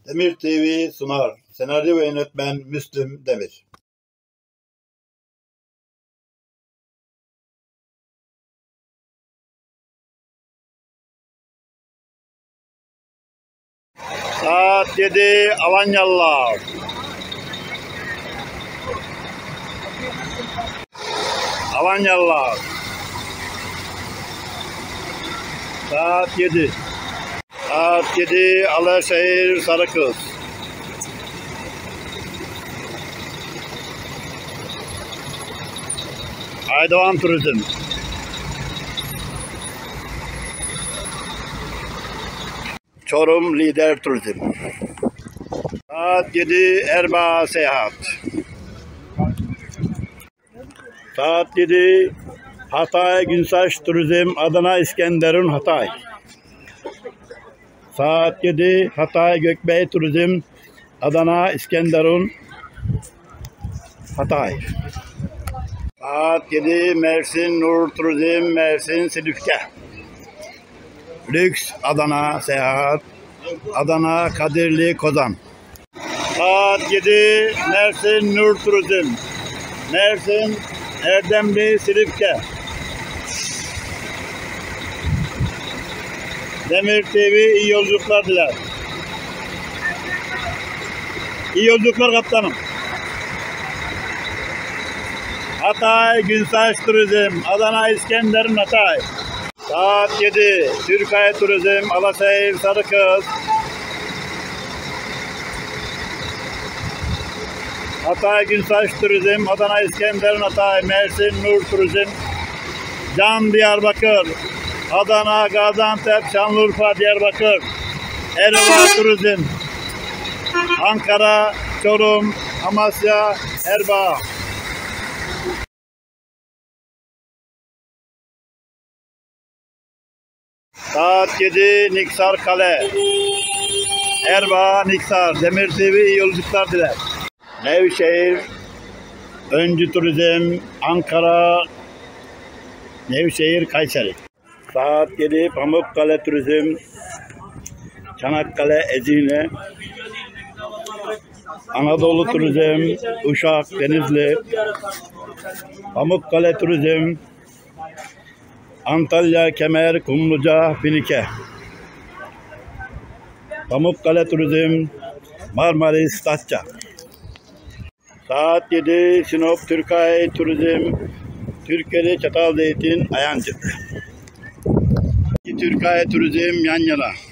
Demir TV sunar. Senaryo ve yönetmen Müslüm Demir. Saat 7 Alanyalılar. Alanyalılar. Saat 7. Saat 7 Alaşehir Sarıkız. Aydoğan Turizm. Çorum Lider Turizm. Saat 7 Erbaa Seyahat. Saat 7 Hatay Günsaç Turizm Adana İskenderun Hatay. Saat 7 Hatay Gökbey Turizm Adana İskenderun Hatay. Saat 7 Mersin Nur Turizm Mersin Silifke. Lüks Adana Seyahat Adana Kadirli Kozan. Saat 7 Mersin Nur Turizm Mersin Erdemli Silifke. Demir TV iyi yolculuklar diler. İyi yolculuklar kaptanım. Hatay Günsaç Turizm Adana İskenderun Hatay. Saat 7 Türkiye Turizm Alaşehir Sarıkız. Hatay Günsaç Turizm Adana İskenderun Hatay Mersin Nur Turizm Can Diyarbakır Adana Gaziantep Şanlıurfa Diyarbakır Erbaa Turizm Ankara Çorum Amasya Erbaa. Saat 7 Niksar Kale Erbaa Niksar. Demir TV iyi yolculuklar diler. Nevşehir Öncü Turizm Ankara Nevşehir Kayseri. Saat 7 Pamukkale Turizm Çanakkale Ezine Anadolu Turizm Uşak Denizli Pamukkale Turizm Antalya Kemer Kumluca Finike. Pamukkale Turizm Marmaris Datça. Saat 7 Sinop Türkiye Turizm Türkiye'de Çatalzeytin Ayancık. Türkiye Turizm yan yana.